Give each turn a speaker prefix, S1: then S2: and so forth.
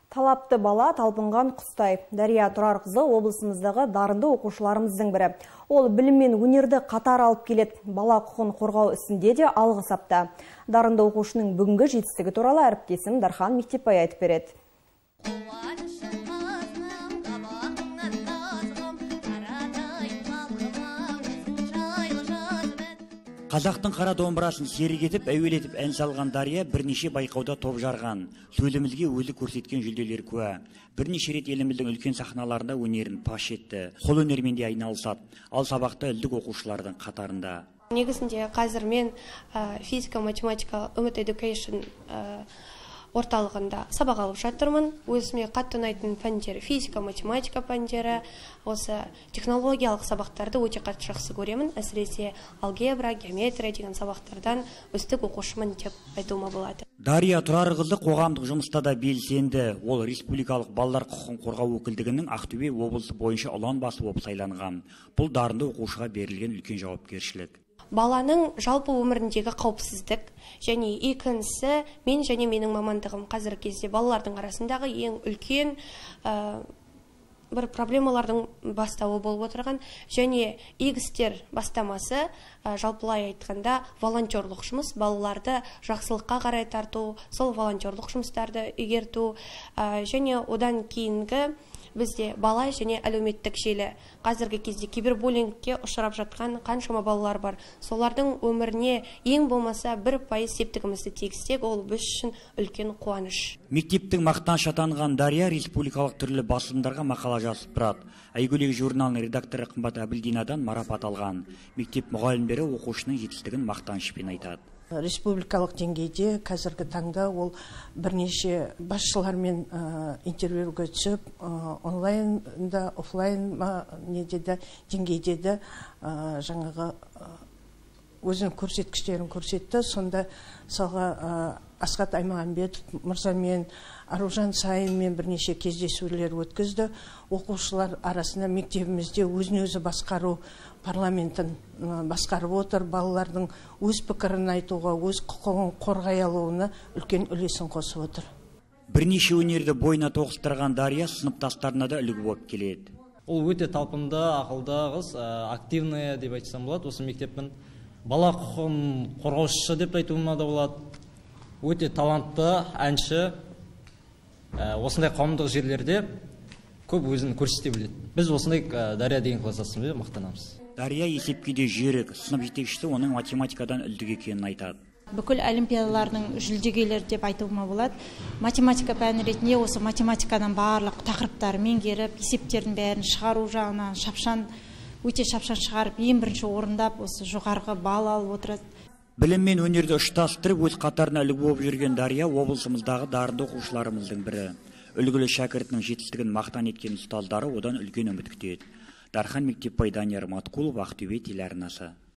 S1: Талапты бала талпынған құстай. Дария Тұрарқызы облысымыздағы дарынды оқушыларымыздың бірі. Ол білім мен өнерді қатар алып келеді. Бала құқығын қорғау ісінде де алғы сапта. Дарынды оқушының бүгінгі жетістігі туралы әріптесім Дархан Мектепбай айтып береді.
S2: Қазақтың қара домбырасын серік етіп, әуелетіп ән салған Дария бірнеше байқауда топ жарған. Төлімізге өзі көрсеткен жүлделер куә. Бірнеше рет еліміздің үлкен сахналарында өнерін паш етті. Қол өнермен де айналысады. Ал сабақта үздік оқушылардың қатарында.
S3: Негізінде қазір мен физика, математика, Үміт Education орталығында сабақ алып жатырмын. Өзіме қатты ұнайтын пәндері физика, математика пәндері, осы технологиялық сабақтарды өте қатты жақсы көремін. Әсіресе алгебра, геометрия деген сабақтардан үздік оқушымын деп айтуыма болады.
S2: Дария Тұрарқызы қоғамдық жұмыста да белсенді. Ол республикалық балалар құқығын қорғау өкілдігінің Ақтөбе облысы бойынша ұлан басы болып сайланған. Бұл дарынды оқушыға берілген үлкен жауапкершілік.
S3: Баланың жалпы өміріндегі қауіпсіздік және екіншісі мен және менің мамандығым қазіргі кезде балалардың арасындағы ең үлкен бір проблемалардың бастауы болып отырған және игістер бастамасы жалпылай айтқанда волонтерлық жұмыс, балаларды жақсылыққа қарай тарту, сол волонтерлық жұмыстарды игерту және одан кейінгі бізде бала және әлеуметтік желі. Қазіргі кезде кибербуллингке ұшырап жатқан қаншама балалар бар. Солардың өміріне ең болмаса 1% септігімізді тигізсек, ол біз үшін үлкен қуаныш.
S2: Мектептің мақтан шатанған Дария республикалық түрлі басылымдарға мақала жазып тұрады. Әйгілі журналының редакторы Қымбат Әбілдинадан марапат алған. Мектеп мұғалімдері оқушының жетістігін мақтанышпен айтады.
S4: Республикалық деңгейде қазіргі таңда ол бірнеше басшылармен интервьюге түсіп, онлайнда, офлайн деңгейде де жаңағы өзінің көрсеткіштерін көрсетті. Сонда салға Асхат Аймағамбетов мырзамен, Аружан Сайынмен бірнеше кездесулер өткізді. Оқушылар арасында мектебімізде өзін өзі басқару парламентін басқарып отыр. Балалардың өз пікірін айтуға, өз құқығын қорғай алуына үлкен үлесін қосып отыр.
S2: Бірнеше өнерді бойына тоғыстырған Дария сыныптастарына да үлгі болып келеді.
S5: Ол өте талпынды, ақылды қыз, активная деп айтсам болады. Осы мектептің бала құқығын қорғаушысы деп айтуыма да болады. Өте талантты, әнші, осындай қауымдық жерлерде көп өзін көрсете біледі. Біз осындай Дария деген кластасымызбен мақтанамыз.
S2: Дария есепкеде жүйрік, сынып жетекшісі оның математикадан үздік екенін айтады.
S6: Бүкіл олимпиадалардың жүлдегерлері деп айтуыма болады. Математика пәні ретінде осы математикадан барлық тақырыптарды меңгеріп, есептердің бәрін шығару жағынан өте шапшаң шығарып, ең бірінші орындап, осы жоғарғы балл алып отырады.
S2: Білім мен өнерді ұштастырып, өз қатарына үлгі болып жүрген Дария облысымыздағы дарынды оқушыларымыздың бірі. Үлгілі шәкіртінің жетістігін мақтан еткен ұстаздары одан үлкен үміт күтеді. Дархан Мектепбай, Данияр Маткулов, Ақтөбе телеарнасы.